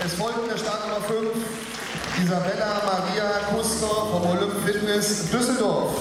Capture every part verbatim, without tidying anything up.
Es folgt der Start Nummer fünf, Isabella Maria Kuster vom Olymp Fitness Düsseldorf.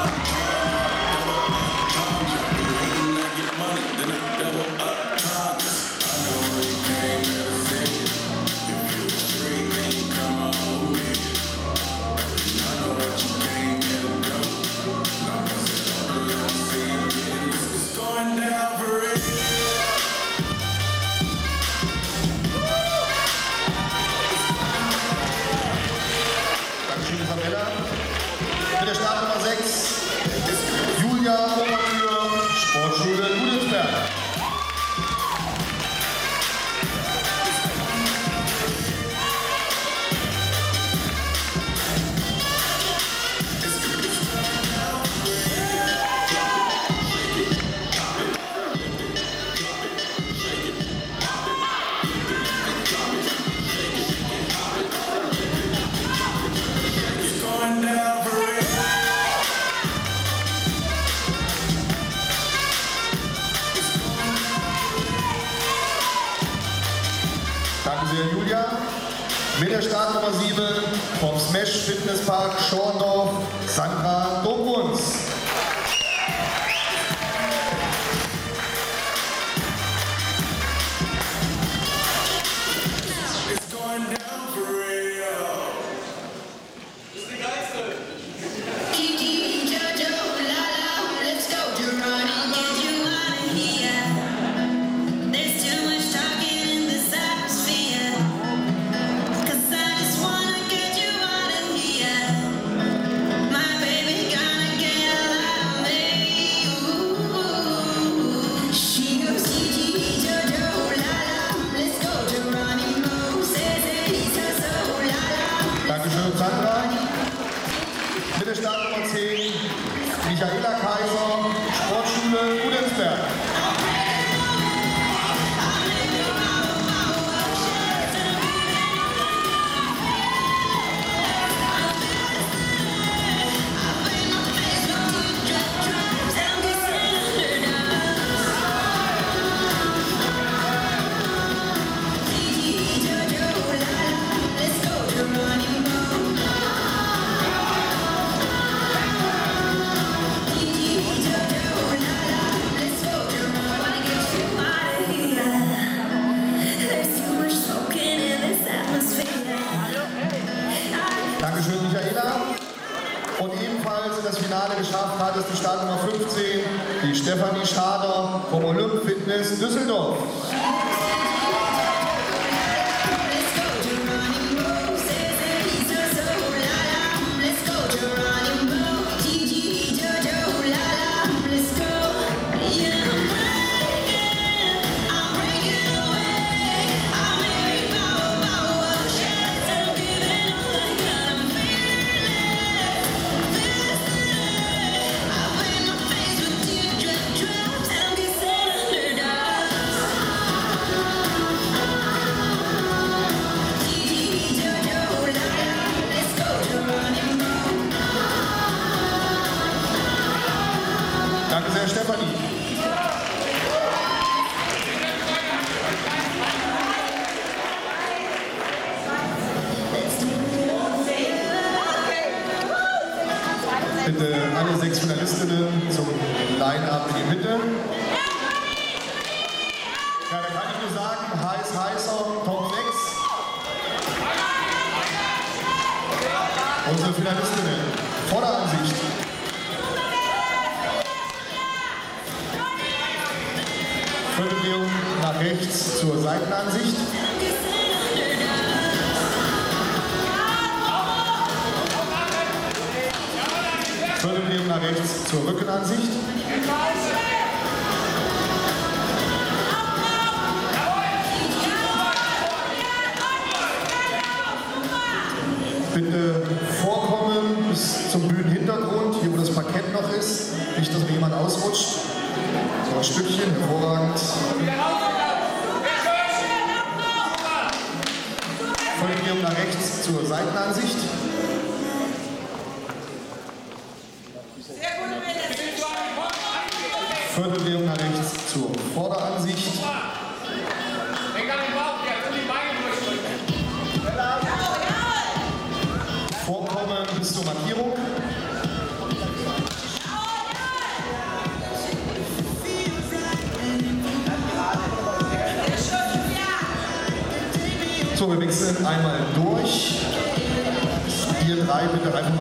Mit der Start Nummer sechs, Julia Obertür, Sportschule Ludwigsberg. Danke sehr, Julia. Mit der Start Nummer sieben vom Smash Fitnesspark Schorndorf, Sandra Dombuns. Dankeschön, Sandra. Mit der Start Nummer zehn, Michaela Kaiser, Sportschule Ludwigsberg. Dankeschön, Michaela. Und ebenfalls in das Finale geschafft hat es die Start Nummer fünfzehn, die Stefanie Schader vom Olymp Fitness Düsseldorf. Danke sehr, Stefanie. Bitte alle sechs Finalistinnen zum Line-Up in die Mitte. Ja, da kann ich nur sagen, heiß, heißer, Top sechs. Unsere Finalistinnen, Vorderansicht. Vierteldrehung nach rechts zur Seitenansicht. Vierteldrehung nach rechts zur Rückenansicht. Bitte vorkommen bis zum Bühnenhintergrund, hier wo das Parkett noch ist. Nicht, dass mir jemand ausrutscht. So ein Stückchen, hervorragend. Vierteldrehung nach rechts zur Seitenansicht. Vierteldrehung nach rechts zur Vorderansicht. Denk an den Bauch, ja, die Beine durchdrücken. So, wir wechseln einmal durch. Ihr drei bitte einfach